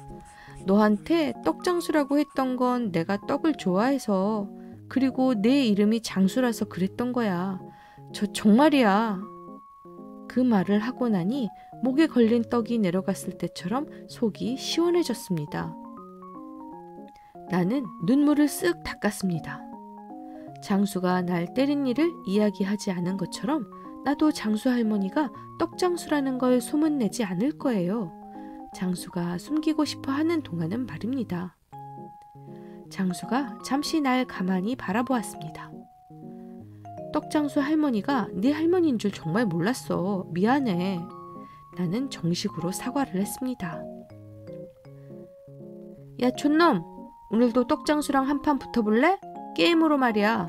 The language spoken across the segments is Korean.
너한테 떡장수라고 했던 건 내가 떡을 좋아해서, 그리고 내 이름이 장수라서 그랬던 거야. 저 정말이야. 그 말을 하고 나니 목에 걸린 떡이 내려갔을 때처럼 속이 시원해졌습니다. 나는 눈물을 쓱 닦았습니다. 장수가 날 때린 일을 이야기하지 않은 것처럼 나도 장수 할머니가 떡장수라는 걸 소문내지 않을 거예요. 장수가 숨기고 싶어 하는 동안은 말입니다. 장수가 잠시 날 가만히 바라보았습니다. 떡장수 할머니가 네 할머니인 줄 정말 몰랐어. 미안해. 나는 정식으로 사과를 했습니다. 야 촌놈, 오늘도 떡장수랑 한판 붙어볼래? 게임으로 말이야.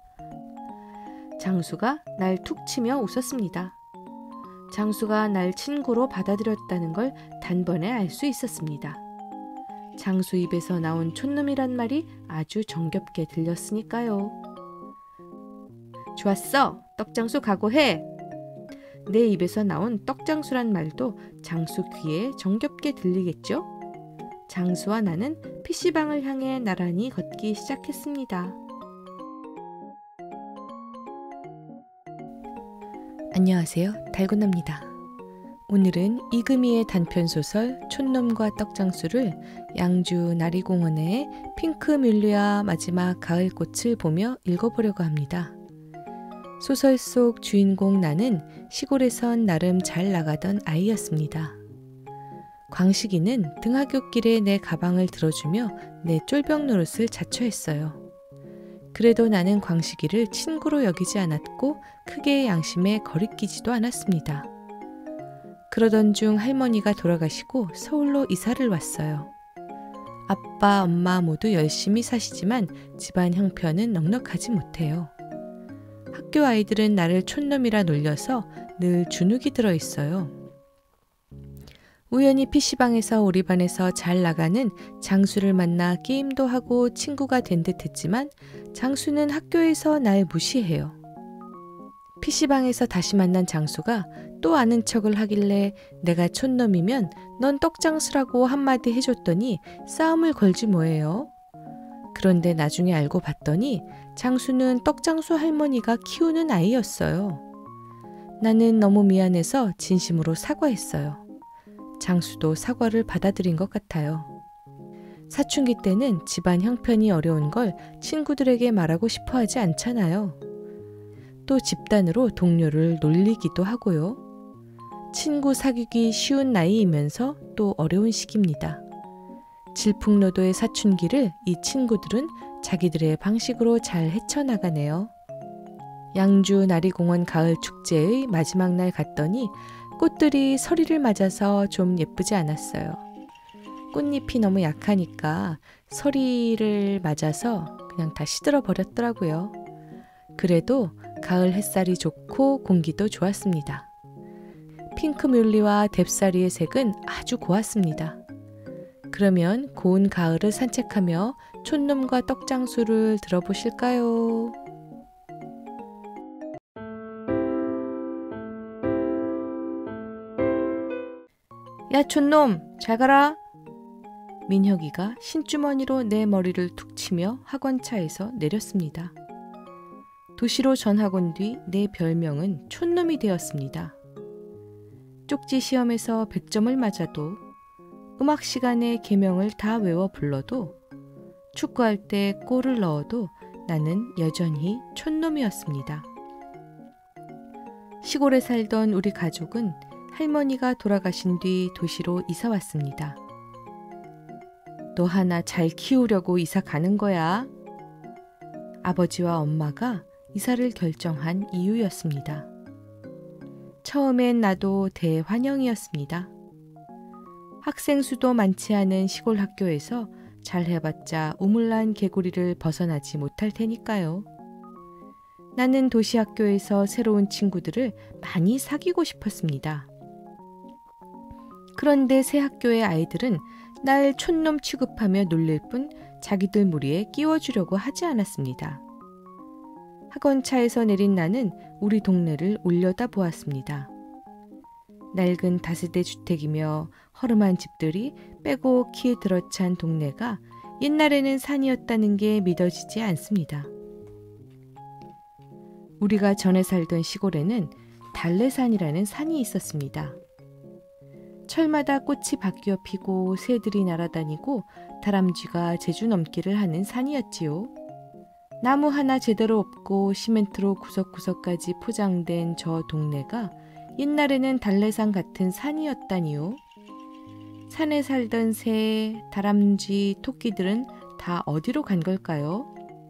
장수가 날 툭 치며 웃었습니다. 장수가 날 친구로 받아들였다는 걸 단번에 알 수 있었습니다. 장수 입에서 나온 촌놈이란 말이 아주 정겹게 들렸으니까요. 좋았어. 떡장수 각오해. 내 입에서 나온 떡장수란 말도 장수 귀에 정겹게 들리겠죠? 장수와 나는 PC방을 향해 나란히 걷기 시작했습니다. 안녕하세요. 달고나입니다. 오늘은 이금희의 단편소설 촌놈과 떡장수를 양주 나리공원의 핑크뮬리아 마지막 가을꽃을 보며 읽어보려고 합니다. 소설 속 주인공 나는 시골에선 나름 잘 나가던 아이였습니다. 광식이는 등하굣길에 내 가방을 들어주며 내 쫄병 노릇을 자처했어요. 그래도 나는 광식이를 친구로 여기지 않았고 크게 양심에 거리끼지도 않았습니다. 그러던 중 할머니가 돌아가시고 서울로 이사를 왔어요. 아빠, 엄마 모두 열심히 사시지만 집안 형편은 넉넉하지 못해요. 학교 아이들은 나를 촌놈이라 놀려서 늘 주눅이 들어있어요. 우연히 PC방에서 우리 반에서 잘 나가는 장수를 만나 게임도 하고 친구가 된 듯 했지만 장수는 학교에서 날 무시해요. PC방에서 다시 만난 장수가 또 아는 척을 하길래 내가 촌놈이면 넌 떡장수라고 한마디 해줬더니 싸움을 걸지 뭐예요. 그런데 나중에 알고 봤더니 장수는 떡장수 할머니가 키우는 아이였어요. 나는 너무 미안해서 진심으로 사과했어요. 장수도 사과를 받아들인 것 같아요. 사춘기 때는 집안 형편이 어려운 걸 친구들에게 말하고 싶어 하지 않잖아요. 또 집단으로 동료를 놀리기도 하고요. 친구 사귀기 쉬운 나이이면서 또 어려운 시기입니다. 질풍노도의 사춘기를 이 친구들은 자기들의 방식으로 잘 헤쳐나가네요. 양주 나리공원 가을 축제의 마지막 날 갔더니 꽃들이 서리를 맞아서 좀 예쁘지 않았어요. 꽃잎이 너무 약하니까 서리를 맞아서 그냥 다 시들어 버렸더라고요. 그래도 가을 햇살이 좋고 공기도 좋았습니다. 핑크뮬리와 뎁사리의 색은 아주 고왔습니다. 그러면 고운 가을을 산책하며 촌놈과 떡장수를 들어보실까요? 야 촌놈, 잘 가라. 민혁이가 신주머니로 내 머리를 툭 치며 학원차에서 내렸습니다. 도시로 전학 온 뒤 내 별명은 촌놈이 되었습니다. 쪽지 시험에서 100점을 맞아도, 음악 시간에 계명을 다 외워 불러도, 축구할 때 골을 넣어도 나는 여전히 촌놈이었습니다. 시골에 살던 우리 가족은 할머니가 돌아가신 뒤 도시로 이사 왔습니다. 너 하나 잘 키우려고 이사 가는 거야. 아버지와 엄마가 이사를 결정한 이유였습니다. 처음엔 나도 대환영이었습니다. 학생 수도 많지 않은 시골 학교에서 잘해봤자 우물난 개구리를 벗어나지 못할 테니까요. 나는 도시 학교에서 새로운 친구들을 많이 사귀고 싶었습니다. 그런데 새 학교의 아이들은 날 촌놈 취급하며 놀릴 뿐 자기들 무리에 끼워주려고 하지 않았습니다. 학원차에서 내린 나는 우리 동네를 올려다 보았습니다. 낡은 다세대 주택이며 허름한 집들이 빼곡히 들어찬 동네가 옛날에는 산이었다는 게 믿어지지 않습니다. 우리가 전에 살던 시골에는 달래산이라는 산이 있었습니다. 철마다 꽃이 바뀌어 피고 새들이 날아다니고 다람쥐가 제주 넘기를 하는 산이었지요. 나무 하나 제대로 없고 시멘트로 구석구석까지 포장된 저 동네가 옛날에는 달래산 같은 산이었다니요. 산에 살던 새, 다람쥐, 토끼들은 다 어디로 간 걸까요?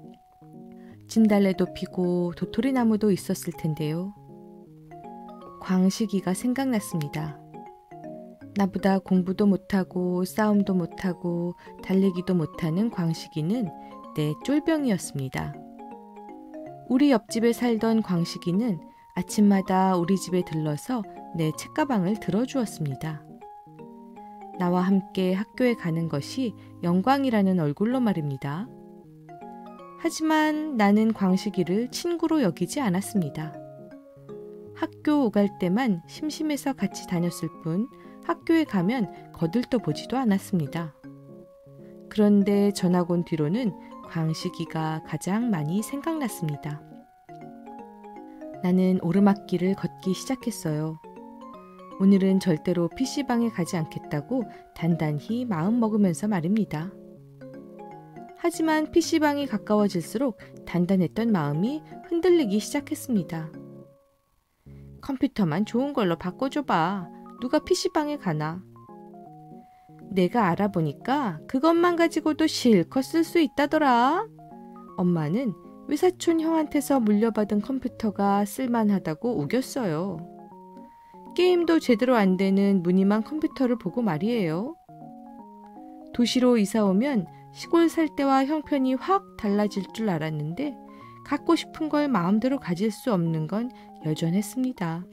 진달래도 피고 도토리나무도 있었을 텐데요. 광식이가 생각났습니다. 나보다 공부도 못하고 싸움도 못하고 달리기도 못하는 광식이는 내 쫄병이었습니다. 우리 옆집에 살던 광식이는 아침마다 우리 집에 들러서 내 책가방을 들어주었습니다. 나와 함께 학교에 가는 것이 영광이라는 얼굴로 말입니다. 하지만 나는 광식이를 친구로 여기지 않았습니다. 학교 오갈 때만 심심해서 같이 다녔을 뿐 학교에 가면 거들떠 보지도 않았습니다. 그런데 전학 온 뒤로는 광식이가 가장 많이 생각났습니다. 나는 오르막길을 걷기 시작했어요. 오늘은 절대로 PC방에 가지 않겠다고 단단히 마음먹으면서 말입니다. 하지만 PC방이 가까워질수록 단단했던 마음이 흔들리기 시작했습니다. 컴퓨터만 좋은 걸로 바꿔줘봐. 누가 PC방에 가나. 내가 알아보니까 그것만 가지고도 실컷 쓸 수 있다더라. 엄마는 외사촌 형한테서 물려받은 컴퓨터가 쓸만하다고 우겼어요. 게임도 제대로 안 되는 무늬만 컴퓨터를 보고 말이에요. 도시로 이사 오면 시골 살 때와 형편이 확 달라질 줄 알았는데 갖고 싶은 걸 마음대로 가질 수 없는 건 여전했습니다.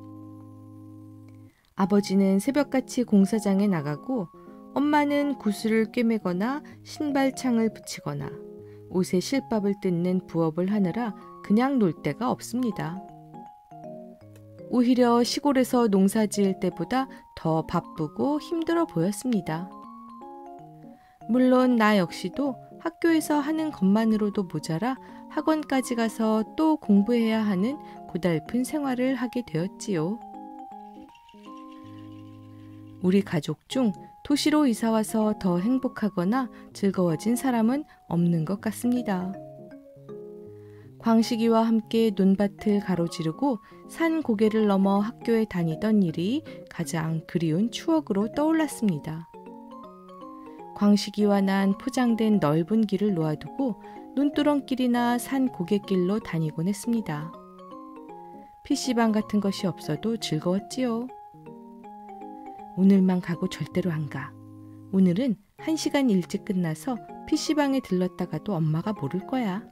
아버지는 새벽같이 공사장에 나가고 엄마는 구슬을 꿰매거나 신발창을 붙이거나 옷에 실밥을 뜯는 부업을 하느라 그냥 놀 데가 없습니다. 오히려 시골에서 농사 지을 때보다 더 바쁘고 힘들어 보였습니다. 물론 나 역시도 학교에서 하는 것만으로도 모자라 학원까지 가서 또 공부해야 하는 고달픈 생활을 하게 되었지요. 우리 가족 중 도시로 이사와서 더 행복하거나 즐거워진 사람은 없는 것 같습니다. 광식이와 함께 논밭을 가로지르고 산 고개를 넘어 학교에 다니던 일이 가장 그리운 추억으로 떠올랐습니다. 광식이와 난 포장된 넓은 길을 놓아두고 논두렁길이나 산 고갯길로 다니곤 했습니다. PC방 같은 것이 없어도 즐거웠지요. 오늘만 가고 절대로 안 가. 오늘은 1시간 일찍 끝나서 PC방에 들렀다가도 엄마가 모를 거야.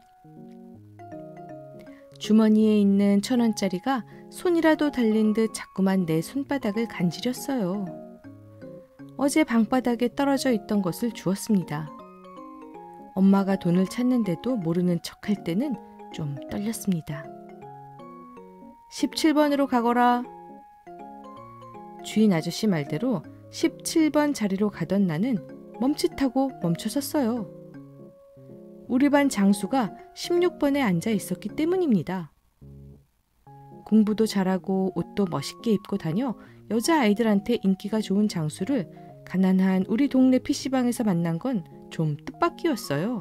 주머니에 있는 1,000원짜리가 손이라도 달린 듯 자꾸만 내 손바닥을 간지렸어요. 어제 방바닥에 떨어져 있던 것을 주었습니다. 엄마가 돈을 찾는데도 모르는 척할 때는 좀 떨렸습니다. 17번으로 가거라. 주인 아저씨 말대로 17번 자리로 가던 나는 멈칫하고 멈춰섰어요. 우리 반 장수가 16번에 앉아 있었기 때문입니다. 공부도 잘하고 옷도 멋있게 입고 다녀 여자아이들한테 인기가 좋은 장수를 가난한 우리 동네 PC방에서 만난 건 좀 뜻밖이었어요.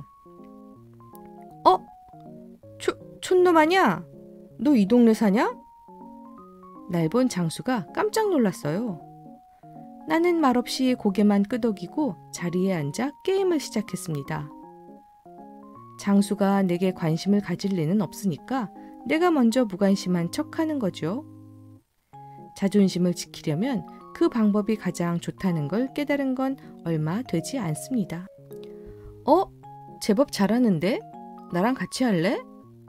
촌놈 아냐? 너 이 동네 사냐? 날 본 장수가 깜짝 놀랐어요. 나는 말없이 고개만 끄덕이고 자리에 앉아 게임을 시작했습니다. 장수가 내게 관심을 가질 리는 없으니까 내가 먼저 무관심한 척하는 거죠. 자존심을 지키려면 그 방법이 가장 좋다는 걸 깨달은 건 얼마 되지 않습니다. 제법 잘하는데? 나랑 같이 할래?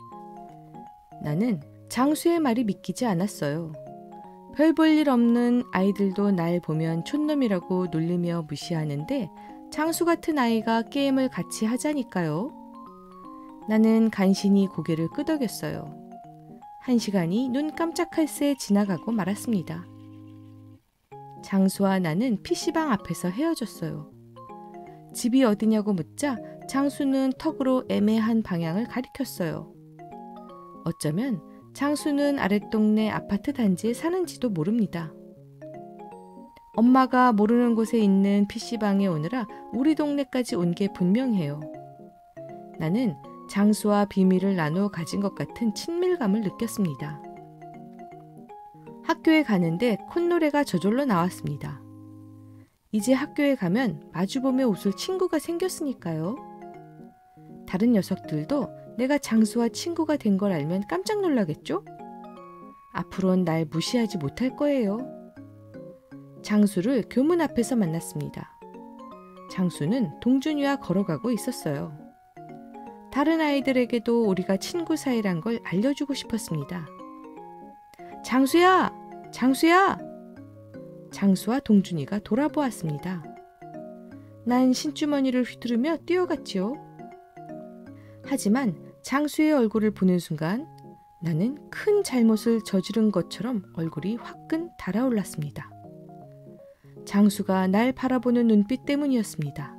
나는 장수의 말이 믿기지 않았어요. 별 볼 일 없는 아이들도 날 보면 촌놈이라고 놀리며 무시하는데 장수 같은 아이가 게임을 같이 하자니까요. 나는 간신히 고개를 끄덕였어요. 1시간이 눈 깜짝할 새 지나가고 말았습니다. 장수와 나는 PC방 앞에서 헤어졌어요. 집이 어디냐고 묻자 장수는 턱으로 애매한 방향을 가리켰어요. 어쩌면 장수는 아랫동네 아파트 단지에 사는지도 모릅니다. 엄마가 모르는 곳에 있는 PC방에 오느라 우리 동네까지 온 게 분명해요. 나는 장수와 비밀을 나누어 가진 것 같은 친밀감을 느꼈습니다. 학교에 가는데 콧노래가 저절로 나왔습니다. 이제 학교에 가면 마주보며 웃을 친구가 생겼으니까요. 다른 녀석들도 내가 장수와 친구가 된 걸 알면 깜짝 놀라겠죠? 앞으로는 날 무시하지 못할 거예요. 장수를 교문 앞에서 만났습니다. 장수는 동준이와 걸어가고 있었어요. 다른 아이들에게도 우리가 친구 사이란 걸 알려주고 싶었습니다. 장수야! 장수야! 장수와 동준이가 돌아보았습니다. 난 신주머니를 휘두르며 뛰어갔지요. 하지만 장수의 얼굴을 보는 순간 나는 큰 잘못을 저지른 것처럼 얼굴이 화끈 달아올랐습니다. 장수가 날 바라보는 눈빛 때문이었습니다.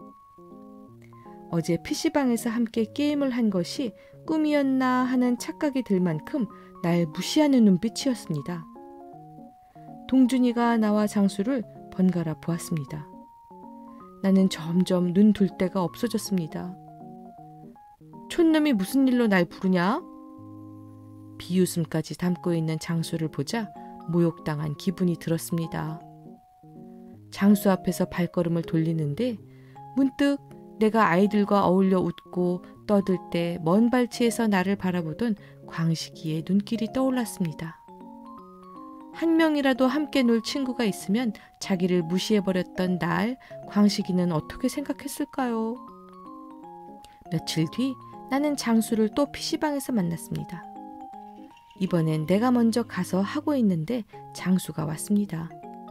어제 PC방에서 함께 게임을 한 것이 꿈이었나 하는 착각이 들 만큼 날 무시하는 눈빛이었습니다. 동준이가 나와 장수를 번갈아 보았습니다. 나는 점점 눈 둘 데가 없어졌습니다. 촌놈이 무슨 일로 날 부르냐? 비웃음까지 담고 있는 장수를 보자 모욕당한 기분이 들었습니다. 장수 앞에서 발걸음을 돌리는데 문득 내가 아이들과 어울려 웃고 떠들 때 먼 발치에서 나를 바라보던 광식이의 눈길이 떠올랐습니다. 한 명이라도 함께 놀 친구가 있으면 자기를 무시해버렸던 날 광식이는 어떻게 생각했을까요? 며칠 뒤 나는 장수를 또 PC방에서 만났습니다. 이번엔 내가 먼저 가서 하고 있는데 장수가 왔습니다.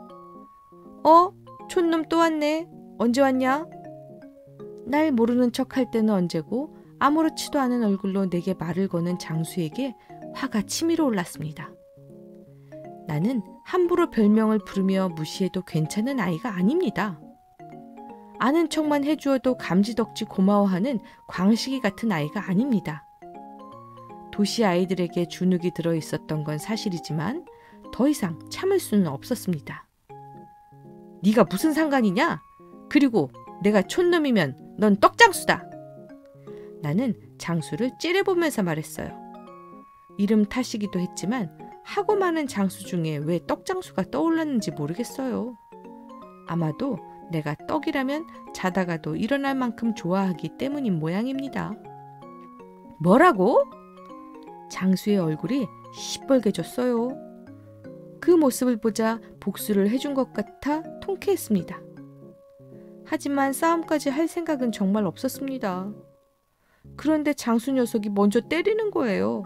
촌놈 또 왔네. 언제 왔냐? 날 모르는 척 할 때는 언제고 아무렇지도 않은 얼굴로 내게 말을 거는 장수에게 화가 치밀어 올랐습니다. 나는 함부로 별명을 부르며 무시해도 괜찮은 아이가 아닙니다. 아는 척만 해주어도 감지덕지 고마워하는 광식이 같은 아이가 아닙니다. 도시 아이들에게 주눅이 들어 있었던 건 사실이지만 더 이상 참을 수는 없었습니다. 네가 무슨 상관이냐? 그리고 내가 촌놈이면 넌 떡장수다. 나는 장수를 째려보면서 말했어요. 이름 탓이기도 했지만 하고 많은 장수 중에 왜 떡장수가 떠올랐는지 모르겠어요. 아마도 내가 떡이라면 자다가도 일어날 만큼 좋아하기 때문인 모양입니다. 뭐라고? 장수의 얼굴이 시뻘개졌어요. 그 모습을 보자 복수를 해준 것 같아 통쾌했습니다. 하지만 싸움까지 할 생각은 정말 없었습니다. 그런데 장수 녀석이 먼저 때리는 거예요.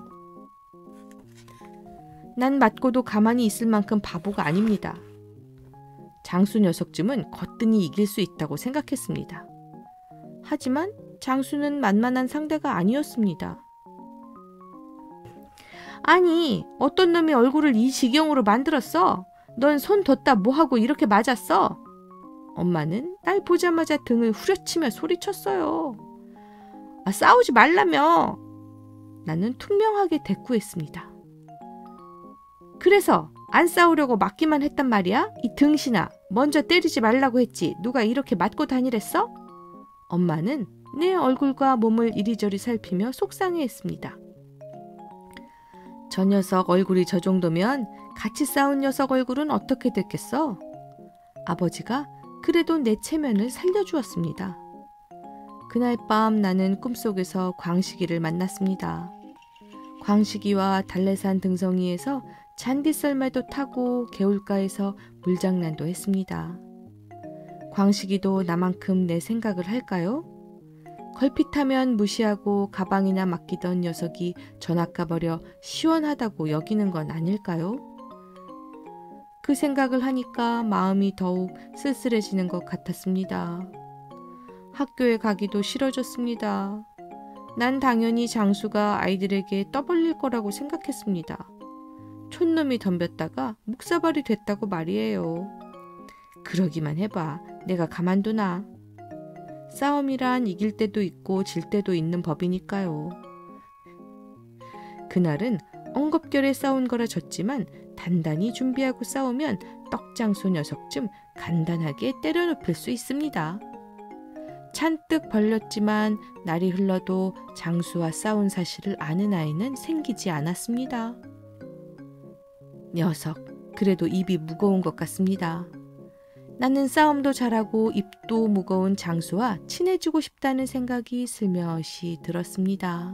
난 맞고도 가만히 있을 만큼 바보가 아닙니다. 장수 녀석쯤은 거뜬히 이길 수 있다고 생각했습니다. 하지만 장수는 만만한 상대가 아니었습니다. 아니, 어떤 놈이 얼굴을 이 지경으로 만들었어? 넌 손 뒀다 뭐하고 이렇게 맞았어? 엄마는 날 보자마자 등을 후려치며 소리쳤어요. 싸우지 말라며. 나는 투명하게 대꾸했습니다. 그래서 안 싸우려고 맞기만 했단 말이야? 이 등신아, 먼저 때리지 말라고 했지. 누가 이렇게 맞고 다니랬어? 엄마는 내 얼굴과 몸을 이리저리 살피며 속상해했습니다. 저 녀석 얼굴이 저 정도면 같이 싸운 녀석 얼굴은 어떻게 됐겠어? 아버지가 그래도 내 체면을 살려주었습니다. 그날 밤 나는 꿈속에서 광식이를 만났습니다. 광식이와 달래산 등성이에서 잔디썰매도 타고 개울가에서 물장난도 했습니다. 광식이도 나만큼 내 생각을 할까요? 걸핏하면 무시하고 가방이나 맡기던 녀석이 전학 가버려 시원하다고 여기는 건 아닐까요? 그 생각을 하니까 마음이 더욱 쓸쓸해지는 것 같았습니다. 학교에 가기도 싫어졌습니다. 난 당연히 장수가 아이들에게 떠벌릴 거라고 생각했습니다. 촌놈이 덤볐다가 묵사발이 됐다고 말이에요. 그러기만 해봐. 내가 가만두나. 싸움이란 이길 때도 있고 질 때도 있는 법이니까요. 그날은 엉겁결에 싸운 거라 졌지만 단단히 준비하고 싸우면 떡장수 녀석쯤 간단하게 때려눕힐 수 있습니다. 잔뜩 벌렸지만 날이 흘러도 장수와 싸운 사실을 아는 아이는 생기지 않았습니다. 녀석, 그래도 입이 무거운 것 같습니다. 나는 싸움도 잘하고 입도 무거운 장수와 친해지고 싶다는 생각이 슬며시 들었습니다.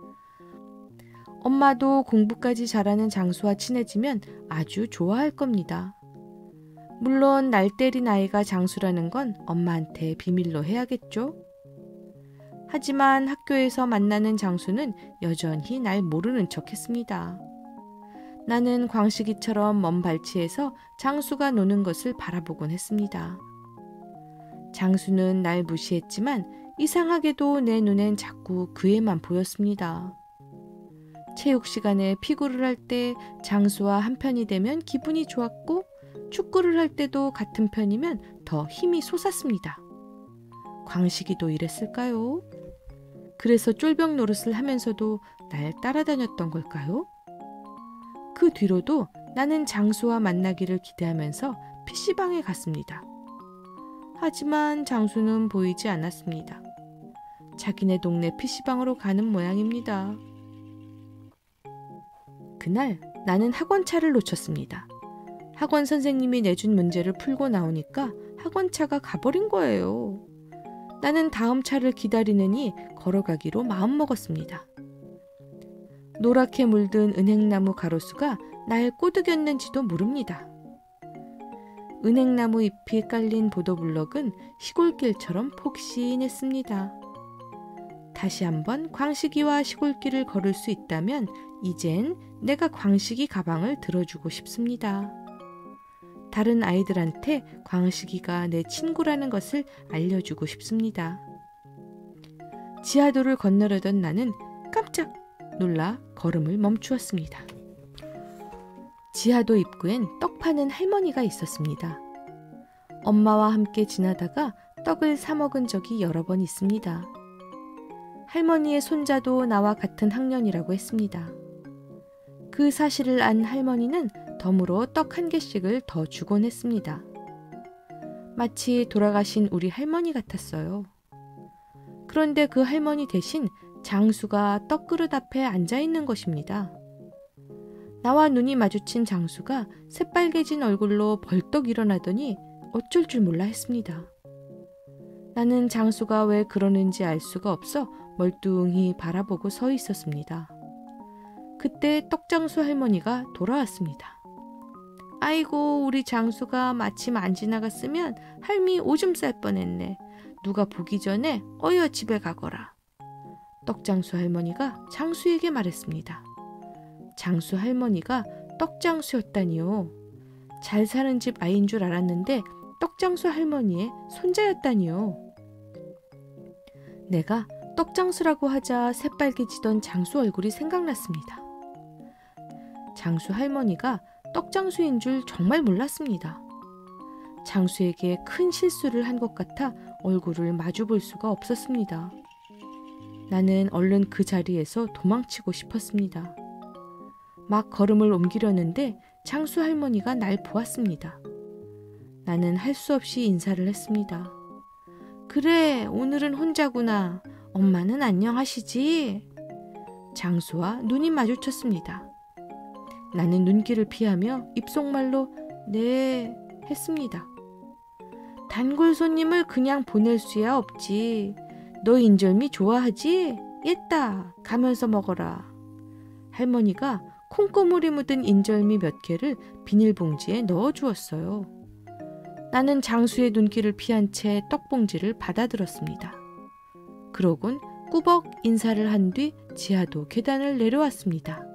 엄마도 공부까지 잘하는 장수와 친해지면 아주 좋아할 겁니다. 물론 날 때린 아이가 장수라는 건 엄마한테 비밀로 해야겠죠? 하지만 학교에서 만나는 장수는 여전히 날 모르는 척했습니다. 나는 광식이처럼 먼 발치에서 장수가 노는 것을 바라보곤 했습니다. 장수는 날 무시했지만 이상하게도 내 눈엔 자꾸 그 애만 보였습니다. 체육 시간에 피구를 할 때 장수와 한 편이 되면 기분이 좋았고 축구를 할 때도 같은 편이면 더 힘이 솟았습니다. 광식이도 이랬을까요? 그래서 쫄병 노릇을 하면서도 날 따라다녔던 걸까요? 그 뒤로도 나는 장수와 만나기를 기대하면서 PC방에 갔습니다. 하지만 장수는 보이지 않았습니다. 자기네 동네 PC방으로 가는 모양입니다. 그날 나는 학원차를 놓쳤습니다. 학원 선생님이 내준 문제를 풀고 나오니까 학원차가 가버린 거예요. 나는 다음 차를 기다리느니 걸어가기로 마음먹었습니다. 노랗게 물든 은행나무 가로수가 날 꼬드겼는지도 모릅니다. 은행나무 잎이 깔린 보도블럭은 시골길처럼 폭신했습니다. 다시 한번 광식이와 시골길을 걸을 수 있다면 이젠 내가 광식이 가방을 들어주고 싶습니다. 다른 아이들한테 광식이가 내 친구라는 것을 알려주고 싶습니다. 지하도를 건너려던 나는 깜짝 놀라 걸음을 멈추었습니다. 지하도 입구엔 떡 파는 할머니가 있었습니다. 엄마와 함께 지나다가 떡을 사 먹은 적이 여러 번 있습니다. 할머니의 손자도 나와 같은 학년이라고 했습니다. 그 사실을 안 할머니는 덤으로 떡 한 개씩을 더 주곤 했습니다. 마치 돌아가신 우리 할머니 같았어요. 그런데 그 할머니 대신 장수가 떡그릇 앞에 앉아 있는 것입니다. 나와 눈이 마주친 장수가 새빨개진 얼굴로 벌떡 일어나더니 어쩔 줄 몰라 했습니다. 나는 장수가 왜 그러는지 알 수가 없어 멀뚱히 바라보고 서 있었습니다. 그때 떡장수 할머니가 돌아왔습니다. 아이고, 우리 장수가 마침 안 지나갔으면 할미 오줌 쌀 뻔했네. 누가 보기 전에 어여 집에 가거라. 떡장수 할머니가 장수에게 말했습니다. 장수 할머니가 떡장수였다니요. 잘 사는 집 아이인 줄 알았는데 떡장수 할머니의 손자였다니요. 내가 떡장수라고 하자 새빨개지던 장수 얼굴이 생각났습니다. 장수 할머니가 떡장수인 줄 정말 몰랐습니다. 장수에게 큰 실수를 한 것 같아 얼굴을 마주 볼 수가 없었습니다. 나는 얼른 그 자리에서 도망치고 싶었습니다. 막 걸음을 옮기려는데 장수 할머니가 날 보았습니다. 나는 할 수 없이 인사를 했습니다. 그래, 오늘은 혼자구나. 엄마는 안녕하시지? 장수와 눈이 마주쳤습니다. 나는 눈길을 피하며 입속말로 네 했습니다. 단골 손님을 그냥 보낼 수야 없지. 너 인절미 좋아하지? 옛다. 가면서 먹어라. 할머니가 콩고물이 묻은 인절미 몇 개를 비닐봉지에 넣어주었어요. 나는 장수의 눈길을 피한 채 떡봉지를 받아들었습니다. 그러곤 꾸벅 인사를 한 뒤 지하도 계단을 내려왔습니다.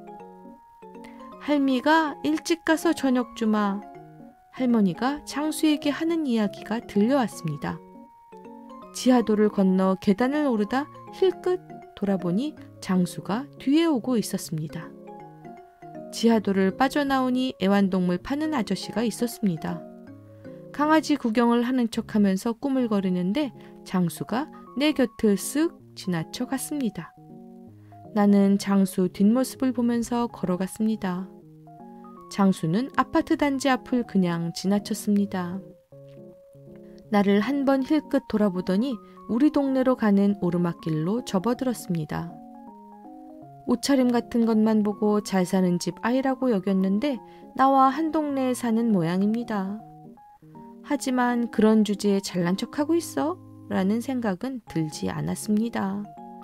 할미가 일찍 가서 저녁 주마. 할머니가 장수에게 하는 이야기가 들려왔습니다. 지하도를 건너 계단을 오르다 힐끗 돌아보니 장수가 뒤에 오고 있었습니다. 지하도를 빠져나오니 애완동물 파는 아저씨가 있었습니다. 강아지 구경을 하는 척하면서 꾸물거리는데 장수가 내 곁을 쓱 지나쳐 갔습니다. 나는 장수 뒷모습을 보면서 걸어갔습니다. 장수는 아파트 단지 앞을 그냥 지나쳤습니다. 나를 한 번 힐끗 돌아보더니 우리 동네로 가는 오르막길로 접어들었습니다. 옷차림 같은 것만 보고 잘 사는 집 아이라고 여겼는데 나와 한 동네에 사는 모양입니다. 하지만 그런 주제에 잘난 척하고 있어? 라는 생각은 들지 않았습니다.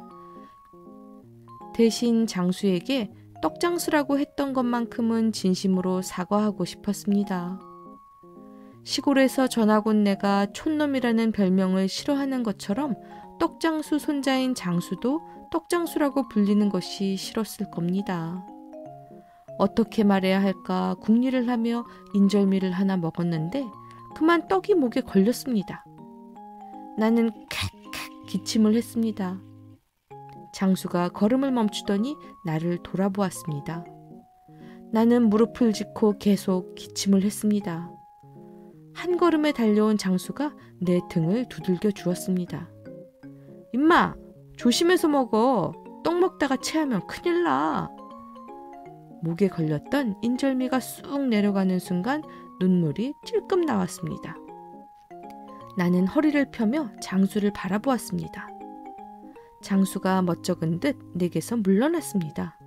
대신 장수에게 떡장수라고 했던 것만큼은 진심으로 사과하고 싶었습니다. 시골에서 전학 온 내가 촌놈이라는 별명을 싫어하는 것처럼 떡장수 손자인 장수도 떡장수라고 불리는 것이 싫었을 겁니다. 어떻게 말해야 할까 궁리를 하며 인절미를 하나 먹었는데 그만 떡이 목에 걸렸습니다. 나는 칵칵 기침을 했습니다. 장수가 걸음을 멈추더니 나를 돌아보았습니다. 나는 무릎을 짚고 계속 기침을 했습니다. 한 걸음에 달려온 장수가 내 등을 두들겨 주었습니다. 임마, 조심해서 먹어. 떡 먹다가 체하면 큰일 나. 목에 걸렸던 인절미가 쑥 내려가는 순간 눈물이 찔끔 나왔습니다. 나는 허리를 펴며 장수를 바라보았습니다. 장수가 멋쩍은 듯 내게서 물러났습니다.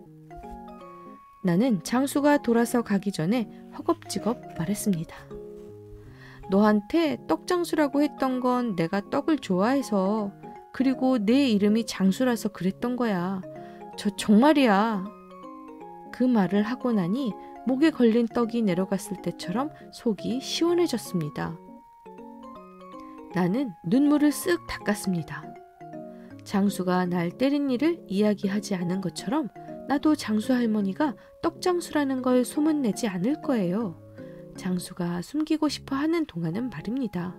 나는 장수가 돌아서 가기 전에 허겁지겁 말했습니다. 너한테 떡장수라고 했던 건 내가 떡을 좋아해서, 그리고 내 이름이 장수라서 그랬던 거야. 저 정말이야. 그 말을 하고 나니 목에 걸린 떡이 내려갔을 때처럼 속이 시원해졌습니다. 나는 눈물을 쓱 닦았습니다. 장수가 날 때린 일을 이야기하지 않은 것처럼 나도 장수 할머니가 떡장수라는 걸 소문내지 않을 거예요. 장수가 숨기고 싶어 하는 동안은 말입니다.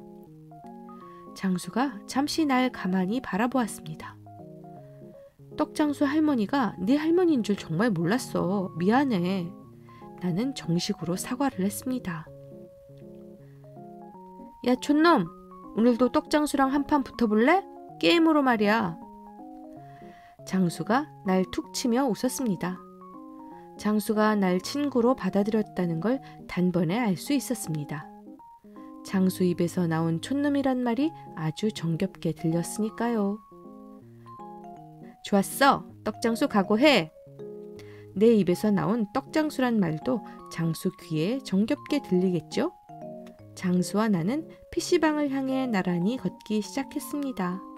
장수가 잠시 날 가만히 바라보았습니다. 떡장수 할머니가 네 할머니인 줄 정말 몰랐어. 미안해. 나는 정식으로 사과를 했습니다. 야 촌놈, 오늘도 떡장수랑 한판 붙어볼래? 게임으로 말이야. 장수가 날 툭 치며 웃었습니다. 장수가 날 친구로 받아들였다는 걸 단번에 알 수 있었습니다. 장수 입에서 나온 촌놈이란 말이 아주 정겹게 들렸으니까요. 좋았어. 떡장수 각오해. 내 입에서 나온 떡장수란 말도 장수 귀에 정겹게 들리겠죠? 장수와 나는 PC방을 향해 나란히 걷기 시작했습니다.